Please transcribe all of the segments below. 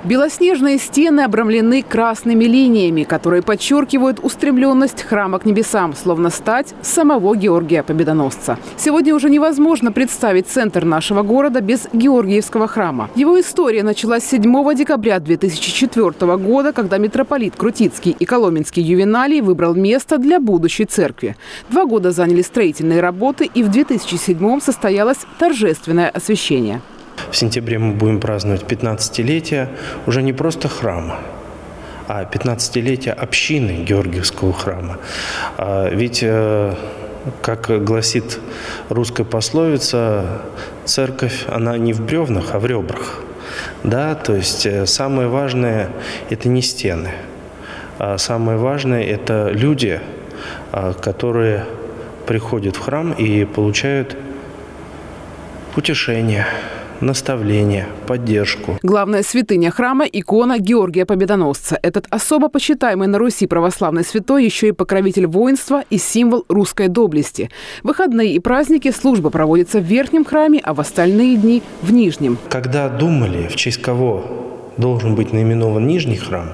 Белоснежные стены обрамлены красными линиями, которые подчеркивают устремленность храма к небесам, словно стать самого Георгия Победоносца. Сегодня уже невозможно представить центр нашего города без Георгиевского храма. Его история началась 7 декабря 2004 года, когда митрополит Крутицкий и Коломенский Ювеналий выбрал место для будущей церкви. 2 года заняли строительные работы, и в 2007 состоялось торжественное освящение. В сентябре мы будем праздновать 15-летие уже не просто храма, а 15-летие общины Георгиевского храма. Ведь, как гласит русская пословица, церковь, она не в бревнах, а в ребрах. Да? То есть самое важное – это не стены, а самое важное – это люди, которые приходят в храм и получают утешение, наставление, поддержку. Главная святыня храма – икона Георгия Победоносца. Этот особо почитаемый на Руси православный святой еще и покровитель воинства и символ русской доблести. В выходные и праздники служба проводится в верхнем храме, а в остальные дни – в нижнем. Когда думали, в честь кого должен быть наименован нижний храм,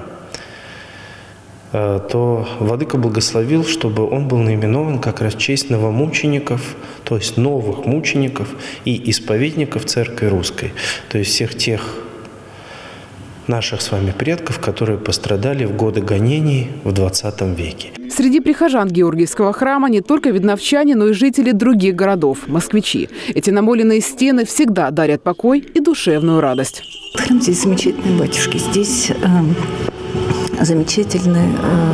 то владыка благословил, чтобы он был наименован как раз в честь новомучеников, то есть новых мучеников и исповедников Церкви Русской, то есть всех тех наших с вами предков, которые пострадали в годы гонений в 20 веке. Среди прихожан Георгиевского храма не только видновчане, но и жители других городов – москвичи. Эти намоленные стены всегда дарят покой и душевную радость. Храм здесь замечательный, батюшки. Здесь замечательные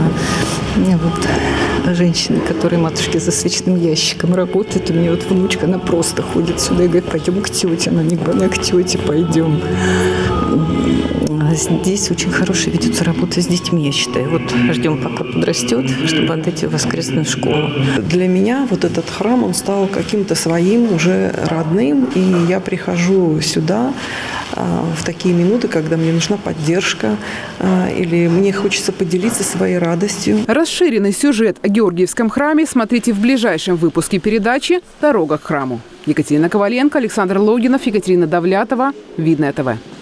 женщины, которые, матушки, за свечным ящиком работают. У меня вот внучка, она просто ходит сюда и говорит: пойдем к тете. Она не говорит: к тете пойдем. Здесь очень хорошая ведется работа с детьми, я считаю. Вот ждем, пока подрастет, чтобы отдать ее в воскресную школу. Для меня вот этот храм, он стал каким-то своим, уже родным. И я прихожу сюда в такие минуты, когда мне нужна поддержка или мне хочется поделиться своей радостью. Расширенный сюжет о Георгиевском храме смотрите в ближайшем выпуске передачи «Дорога к храму». Екатерина Коваленко, Александр Логинов, Екатерина Давлятова. Видное ТВ.